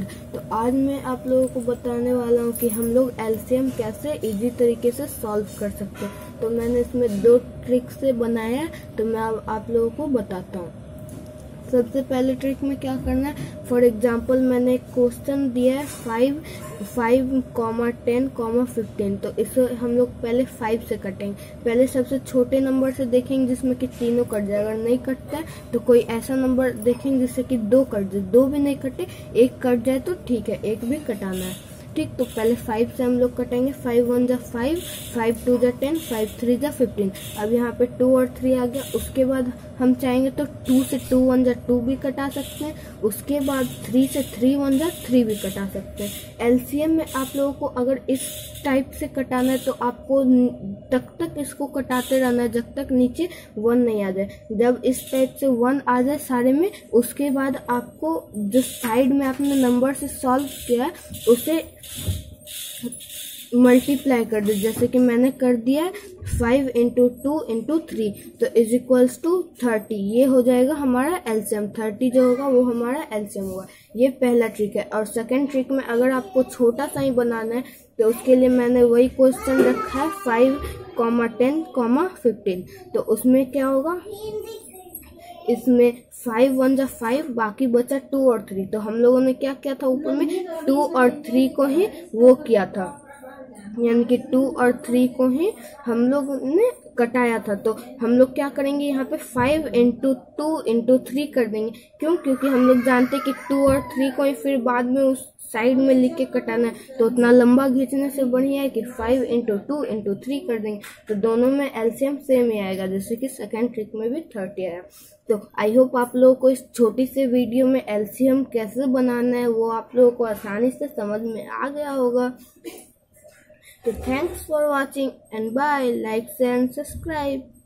World. तो आज मैं आप लोगों को बताने वाला हूँ कि हम लोग एलसीएम कैसे इजी तरीके से सॉल्व कर सकते हैं। तो मैंने इसमें 2 ट्रिक से बनाया है, तो मैं अब आप लोगों को बताता हूँ। सबसे पहले ट्रिक में क्या करना है, फॉर एग्जांपल मैंने एक क्वेश्चन दिया है 5, 10, 15, तो इसे हम लोग पहले 5 से कटेंगे। पहले सबसे छोटे नंबर से देखेंगे जिसमें कि तीनों कट जाए। अगर नहीं कटता है तो कोई ऐसा नंबर देखेंगे जिससे कि 2 कट जाए। 2 भी नहीं कटे, 1 कट जाए तो ठीक है, 1 भी कटाना है। ठीक, तो पहले 5 से हम लोग कटेंगे। 5 1 जा 5, 5 2 जा 10, 5 3 जा 15। अब यहाँ पे 2 और 3 आ गया। उसके बाद हम चाहेंगे तो 2 से 2 1 जा 2 भी कटा सकते हैं। उसके बाद 3 से 3 1 जा 3 भी कटा सकते हैं। एलसीएम में आप लोगों को अगर इस टाइप से कटाना है तो आपको तक इसको कटाते रहना है जब तक नीचे 1 नहीं आ जाए। जब इस टाइप से 1 आ जाए सारे में, उसके बाद आपको जो साइड में आपने नंबर से सॉल्व किया है उसे मल्टीप्लाई कर दो। जैसे कि मैंने कर दिया है 5 × 2 × 3, तो इज इक्वल्स टू 30। ये हो जाएगा हमारा एलसीएम। 30 जो होगा वो हमारा एलसीएम होगा। ये पहला ट्रिक है। और सेकंड ट्रिक में अगर आपको छोटा सा ही बनाना है तो उसके लिए मैंने वही क्वेश्चन रखा है 5, 10, 15। तो उसमें क्या होगा, इसमें 5 1 जा 5, बाकी बचा 2 और 3। तो हम लोगों ने क्या किया था, ऊपर में 2 और 3 को ही वो किया था, यानी कि 2 और 3 को ही हम लोग ने कटाया था। तो हम लोग क्या करेंगे, यहाँ पे 5 × 2 × 3 कर देंगे। क्यों? क्योंकि हम लोग जानते हैं कि 2 और 3 को ही फिर बाद में उस साइड में लिख के कटाना है। तो उतना लंबा खींचने से बढ़िया है कि 5 × 2 × 3 कर देंगे। तो दोनों में एलसीएम सेम ही आएगा, जैसे कि सेकंड ट्रिक में भी 30 आया। तो आई होप आप लोगों को इस छोटी से वीडियो में एलसीएम कैसे बनाना है वो आप लोगों को आसानी से समझ में आ गया होगा। So thanks for watching and bye. Like, share and subscribe.